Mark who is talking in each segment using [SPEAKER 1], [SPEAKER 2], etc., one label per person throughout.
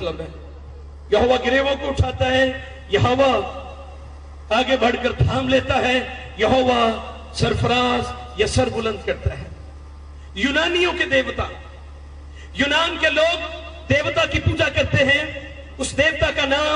[SPEAKER 1] मतलब है। यहोवा गिरेवों को उठाता है, यहोवा आगे बढ़कर थाम लेता है, यहोवा सरफराज या सर बुलंद करता है। यूनानियों के देवता, यूनान के लोग देवता की पूजा करते हैं। उस देवता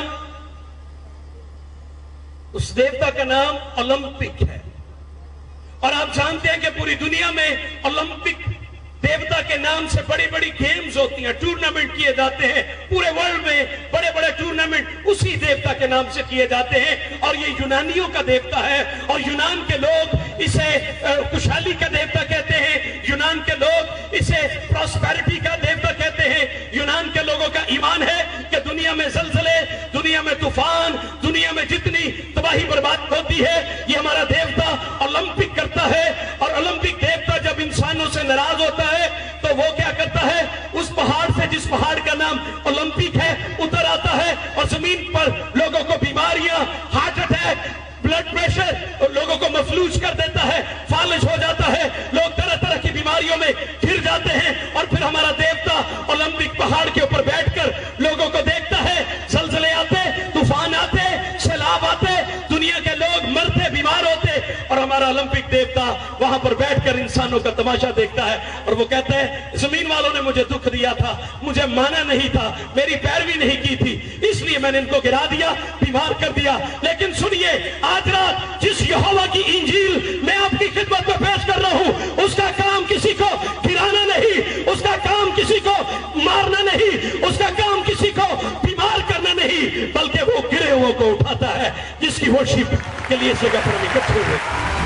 [SPEAKER 1] का नाम ओलंपिक है। और आप जानते हैं कि पूरी दुनिया में ओलंपिक देवता के नाम से बड़ी बड़ी गेम्स होती हैं, टूर्नामेंट किए जाते हैं। पूरे वर्ल्ड में बड़े बड़े टूर्नामेंट उसी देवता के नाम से किए जाते हैं। और ये यूनानियों का देवता है। और यूनान के लोग इसे खुशहाली का देवता कहते हैं, यूनान के लोग इसे प्रॉस्पेरिटी का देवता कहते हैं। यूनान के लोगों का ईमान है कि दुनिया में ज़लज़ले, दुनिया में तूफान, दुनिया में जितनी तबाही बर्बाद होती है, ये हमारा देवता ओलंपिक करता है। और ओलंपिक देवता जब इंसानों से नाराज होता है तो वो क्या करता है, उस पहाड़ से, जिस पहाड़ का नाम ओलंपिक है, उतर आता है और जमीन पर लोगों को बीमारियां, हार्ट अटैक, ब्लड प्रेशर, लोगों को मफलूज कर देता है, फालिज हो जाता है, लोग तरह तरह की बीमारियों में घिर जाते हैं। और फिर हमारा देवता ओलंपिक पहाड़ के ऊपर बैठकर लोगों को देखता है, ज़लज़ले आते, तूफान आते, सैलाब आते, दुनिया के लोग मरते, बीमार होते, और हमारा ओलंपिक देवता वहां पर बैठकर इंसानों का तमाशा देखता है। और वो कहता है, जमीन वालों ने मुझे दुख दिया था, मुझे माना नहीं था, मेरी पैरवी नहीं की थी, इसलिए मैंने इनको गिरा दिया, बीमार कर दिया। लेकिन सुनिए, आज रात जिस यहोवा की इंजील मैं आपकी खिदमत में पेश कर रहा हूं, उसका काम किसी को गिराना नहीं, उसका काम किसी को मारना नहीं, उसका काम किसी को बीमार करना नहीं, बल्कि वो गिरे हुओं को उठाता है, जिसकी वर्शिप के लिए इस जगह पर हम इकट्ठे हुए।